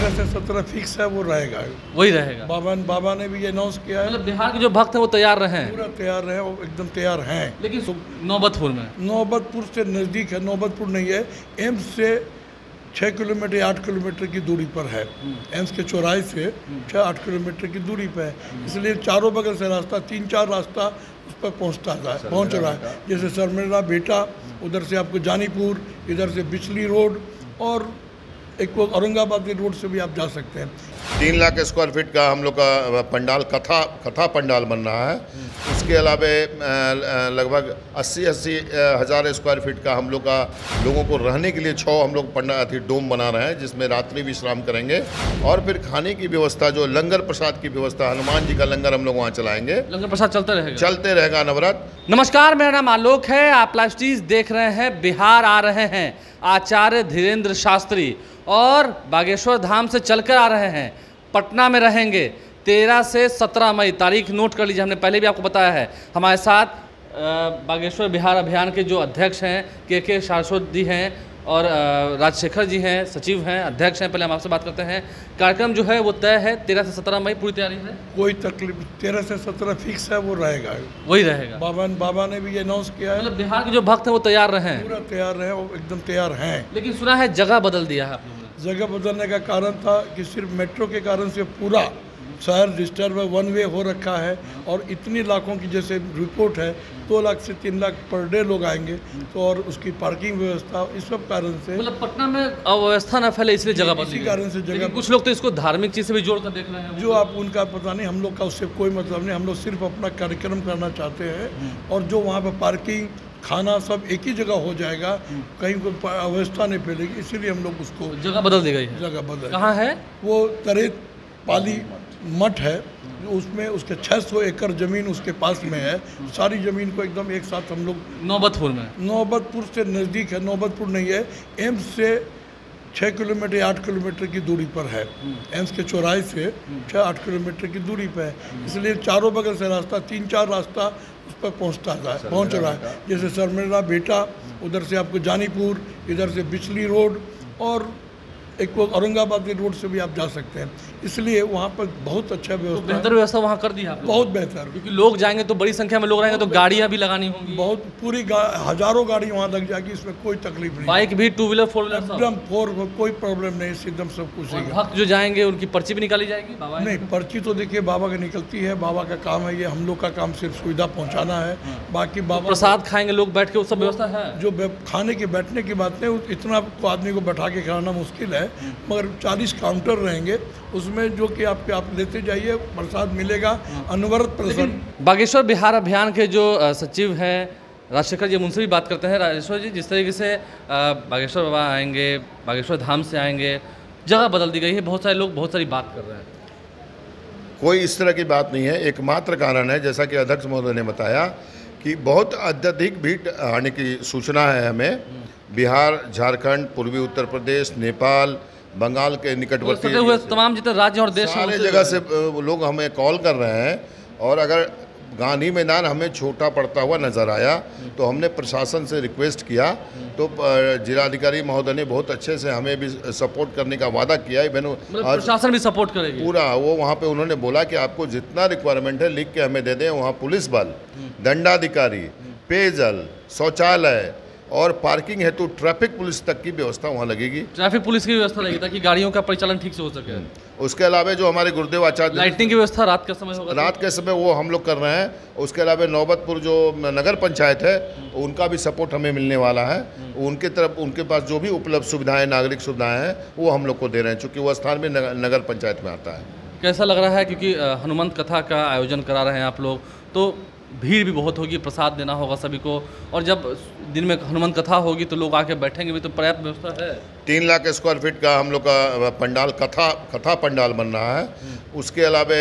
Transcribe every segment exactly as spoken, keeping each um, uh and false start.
तेरह से सत्रह फिक्स है, वो रहेगा, वही रहेगा। बाबा बाबा ने भी ये अनाउंस किया है। मतलब बिहार के जो भक्त हैं वो तैयार रहे, पूरा तैयार रहे, वो एकदम तैयार हैं। लेकिन तो नौबतपुर में नौबतपुर से नज़दीक है, नौबतपुर नहीं है, एम्स से छः किलोमीटर या आठ किलोमीटर की दूरी पर है। एम्स के चौराहे से छः आठ किलोमीटर की दूरी पर है, इसलिए चारों बगल से रास्ता, तीन चार रास्ता उस पर पहुँचता है, पहुँच रहा है। जैसे सरमेरा बेटा, उधर से आपको जानीपुर, इधर से बिचली रोड, और एक वो औरंगाबाद की रोड से भी आप जा सकते हैं। तीन लाख स्क्वायर फीट का हम लोग का पंडाल कथा कथा पंडाल बन रहा है। उसके अलावा लगभग अस्सी अस्सी हज़ार स्क्वायर फीट का हम लोग का लोगों को रहने के लिए छः हम लोग पंडा अथी डोम बना रहे हैं, जिसमें रात्रि विश्राम करेंगे। और फिर खाने की व्यवस्था, जो लंगर प्रसाद की व्यवस्था, हनुमान जी का लंगर हम लोग वहाँ चलाएंगे। लंगर प्रसाद चलता रहेगा चलते रहेगा नवरात। नमस्कार, मेरा नाम आलोक है, आप लाइव स्टीज देख रहे हैं। बिहार आ रहे हैं आचार्य धीरेन्द्र शास्त्री और बागेश्वर धाम से चलकर आ रहे हैं, पटना में रहेंगे। तेरह से सत्रह मई तारीख नोट कर लीजिए, हमने पहले भी आपको बताया है। हमारे साथ बागेश्वर बिहार अभियान के जो अध्यक्ष हैं के के शाश्वत जी हैं और राजशेखर जी हैं, सचिव हैं, अध्यक्ष हैं। पहले हम आपसे बात करते हैं। कार्यक्रम जो है वो तय है, तेरह से सत्रह मई पूरी तैयारी है, कोई तकलीफ, तेरह से सत्रह फिक्स है, वो रहेगा, वही रहेगा। बाबा बाबा ने भी ये अनाउंस किया है। मतलब बिहार के जो भक्त हैं वो तैयार रहे, पूरा तैयार रहे, वो एकदम तैयार हैं। लेकिन सुना है जगह बदल दिया है आप लोगों ने। जगह बदलने का कारण था कि सिर्फ मेट्रो के कारण से पूरा शहर डिस्टर्ब है, वन वे हो रखा है, और इतनी लाखों की जैसे रिपोर्ट है, दो लाख से तीन लाख पर डे लोग आएंगे, तो और उसकी पार्किंग व्यवस्था, इस सब कारण से मतलब पटना में अव्यवस्था न फैले, इसलिए जगह बदली। इसी कारण से जगह, कुछ लोग तो इसको धार्मिक चीज से भी जोड़ कर देख रहे हैं। जो आप उनका पता नहीं, हम लोग का उससे कोई मतलब नहीं। हम लोग सिर्फ अपना कार्यक्रम करना चाहते हैं, और जो वहाँ पर पार्किंग, खाना सब एक ही जगह हो जाएगा, कहीं कोई अव्यवस्था नहीं फैलेगी, इसीलिए हम लोग उसको जगह बदल दी गई है। जगह बदल कहाँ है वो? तरेत पाली मठ है, उसमें उसके छह सौ एकड़ ज़मीन उसके पास में है। सारी ज़मीन को एकदम एक साथ हम लोग, नौबतपुर में, नौबतपुर से नज़दीक है, नौबतपुर नहीं है, एम्स से छः किलोमीटर या आठ किलोमीटर की दूरी पर है। एम्स के चौराहे से छः आठ किलोमीटर की दूरी पर है, इसलिए चारों बगल से रास्ता, तीन चार रास्ता उस पर पहुँचता है, पहुँच रहा है। जैसे सरमेरा बेटा, उधर से आपको जानीपुर, इधर से बिचली रोड, और एक वो औरंगाबाद की रोड से भी आप जा सकते हैं। इसलिए वहाँ पर बहुत अच्छा व्यवस्था, तो बेहतर व्यवस्था वहाँ कर दी है आप लोगों ने। बहुत बेहतर, क्योंकि लोग जाएंगे तो बड़ी संख्या में लोग रहेंगे तो गाड़ियाँ भी लगानी होंगी, बहुत पूरी हजारों गाड़ी वहाँ लग जाएगी, इसमें कोई तकलीफ नहीं। बाइक भी, टू व्हीलर, फोर व्हीलर, एकदम फोर, कोई प्रॉब्लम नहीं, एकदम सब कुछ है। भक्त जो जाएंगे उनकी पर्ची भी निकाली जाएगी? नहीं, पर्ची तो देखिए बाबा की निकलती है, बाबा का काम है ये, हम लोग का काम सिर्फ सुविधा पहुँचाना है। बाकी बाबा प्रसाद खाएंगे लोग बैठ के, वो सब व्यवस्था है। जो खाने के बैठने की बात नहीं, इतना तो आदमी को बैठा के खाना मुश्किल है, मगर चालीस काउंटर रहेंगे उसमें, जो कि आपके आप लेते जाइए, प्रसाद मिलेगा, अनवरत प्रसाद। बागेश्वर बिहार अभियान के जो सचिव हैं राजशेखर जी, उनसे भी बात करते हैं। राजेश्वर जी, जिस तरीके से बागेश्वर बाबा आएंगे, बागेश्वर धाम से आएंगे, जगह बदल दी गई है, बहुत सारे लोग बहुत सारी बात कर रहे हैं। कोई इस तरह की बात नहीं है। एकमात्र कारण है, जैसा कि अध्यक्ष महोदय ने बताया, कि बहुत अत्यधिक भीड़ आने की सूचना है हमें। बिहार, झारखंड, पूर्वी उत्तर प्रदेश, नेपाल, बंगाल के निकटवर्ती हुए तमाम जितने राज्य और देश, सारे जगह से लोग हमें कॉल कर रहे हैं। और अगर गांधी मैदान हमें छोटा पड़ता हुआ नज़र आया तो हमने प्रशासन से रिक्वेस्ट किया, तो जिलाधिकारी महोदय ने बहुत अच्छे से हमें भी सपोर्ट करने का वादा किया। मतलब प्रशासन भी सपोर्ट करेगी पूरा। वो वहाँ पे उन्होंने बोला कि आपको जितना रिक्वायरमेंट है लिख के हमें दे दें। वहाँ पुलिस बल, दंडाधिकारी, पेयजल, शौचालय और पार्किंग हेतु ट्रैफिक पुलिस तक की व्यवस्था वहाँ लगेगी। ट्रैफिक पुलिस की व्यवस्था लगेगी ताकि गाड़ियों का परिचालन ठीक से हो सके। उसके अलावा जो हमारे गुरुदेव आचार्य, लाइटिंग की व्यवस्था रात के समय होगा, रात के समय वो हम लोग कर रहे हैं। उसके अलावा नौबतपुर जो नगर पंचायत है, उनका भी सपोर्ट हमें मिलने वाला है। उनके तरफ, उनके पास जो भी उपलब्ध सुविधाएं, नागरिक सुविधाएं हैं, वो हम लोग को दे रहे हैं, चूँकि वो स्थान भी नगर पंचायत में आता है। कैसा लग रहा है? क्योंकि हनुमंत कथा का आयोजन करा रहे हैं आप लोग, तो भीड़ भी बहुत होगी, प्रसाद देना होगा सभी को, और जब दिन में हनुमान कथा होगी तो लोग आके बैठेंगे भी, तो पर्याप्त व्यवस्था है। तीन लाख स्क्वायर फीट का हम लोग का पंडाल कथा कथा पंडाल बन रहा है। उसके अलावा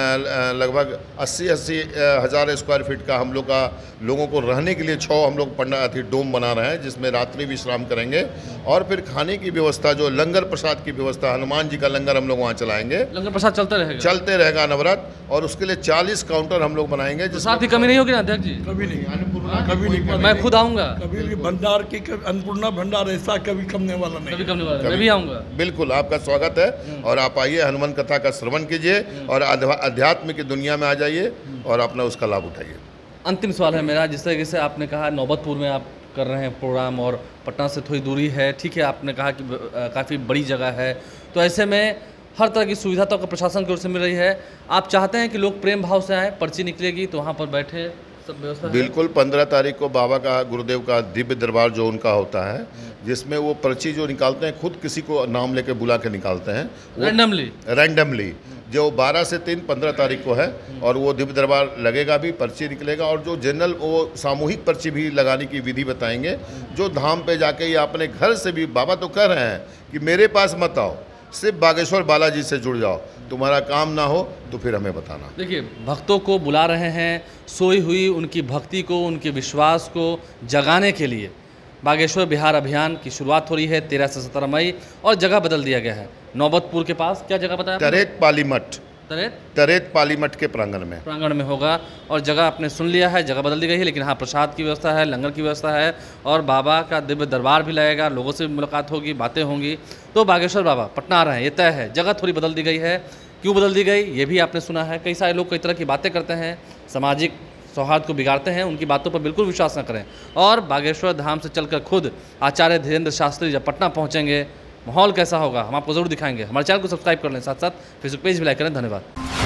लगभग अस्सी अस्सी हज़ार स्क्वायर फीट का हम लोग का लोगों को रहने के लिए छः हम लोग पंडा अथी डोम बना रहे हैं, जिसमें रात्रि विश्राम करेंगे। और फिर खाने की व्यवस्था, जो लंगर प्रसाद की व्यवस्था, हनुमान जी का लंगर हम लोग वहाँ चलाएंगे। लंगर प्रसाद चलता रहेगा चलते रहेगा नवरात। और उसके लिए चालीस काउंटर हम लोग बनाएंगे, साथ ही कमी नहीं होगी ना अध्यक्ष जी? कभी नहीं, कभी नहीं, मैं खुद आऊँगा। कभी भी भंडार की, अन्नपूर्णा भंडार ऐसा कभी कमने वाला नहीं। नहीं कभी है। कम नहीं हुआ, कभी- मैं भी आऊँगा। बिल्कुल आपका स्वागत है और आप आइए, हनुमान कथा का श्रवण कीजिए और अध्या- अध्यात्म की दुनिया में आ जाइए और अपना उसका लाभ उठाइए। अंतिम सवाल है मेरा, जिस तरीके से आपने कहा नौबतपुर में आप कर रहे हैं प्रोग्राम और पटना से थोड़ी दूरी है, ठीक है, आपने कहा कि काफ़ी बड़ी जगह है, तो ऐसे में हर तरह की सुविधा तो आपको प्रशासन की ओर से मिल रही है। आप चाहते हैं कि लोग प्रेम भाव से आएँ, पर्ची निकलेगी तो वहाँ पर बैठे, सब व्यवस्था है? बिल्कुल, पंद्रह तारीख को बाबा का, गुरुदेव का दिव्य दरबार जो उनका होता है, जिसमें वो पर्ची जो निकालते हैं खुद किसी को नाम लेके बुला के निकालते हैं रैंडमली रैंडमली, जो बारह से तीन पंद्रह तारीख को है और वो दिव्य दरबार लगेगा भी, पर्ची निकलेगा और जो जनरल वो सामूहिक पर्ची भी लगाने की विधि बताएंगे। जो धाम पे जाके या अपने घर से भी, बाबा तो कह रहे हैं कि मेरे पास मत आओ, सिर्फ बागेश्वर बालाजी से जुड़ जाओ, तुम्हारा काम ना हो तो फिर हमें बताना। देखिए, भक्तों को बुला रहे हैं, सोई हुई उनकी भक्ति को, उनके विश्वास को जगाने के लिए बागेश्वर बिहार अभियान की शुरुआत हो रही है तेरह से सत्रह मई, और जगह बदल दिया गया है नौबतपुर के पास। क्या जगह बताया आपने? तरेत पाली मठ, तरेत तरेत पाली मठ के प्रांगण में प्रांगण में होगा, और जगह आपने सुन लिया है, जगह बदल दी गई है, लेकिन हाँ, प्रसाद की व्यवस्था है, लंगर की व्यवस्था है, और बाबा का दिव्य दरबार भी लगेगा, लोगों से मुलाकात होगी, बातें होंगी। तो बागेश्वर बाबा पटना आ रहे हैं, ये तय है। जगह थोड़ी बदल दी गई है, क्यों बदल दी गई ये भी आपने सुना है। कई सारे लोग कई तरह की बातें करते हैं, सामाजिक सौहार्द को बिगाड़ते हैं, उनकी बातों पर बिल्कुल विश्वास न करें। और बागेश्वर धाम से चलकर खुद आचार्य धीरेन्द्र शास्त्री जब पटना पहुँचेंगे, माहौल कैसा होगा हम आपको ज़रूर दिखाएंगे। हमारे चैनल को सब्सक्राइब कर लें, साथ साथ फेसबुक पेज भी लाइक करें। धन्यवाद।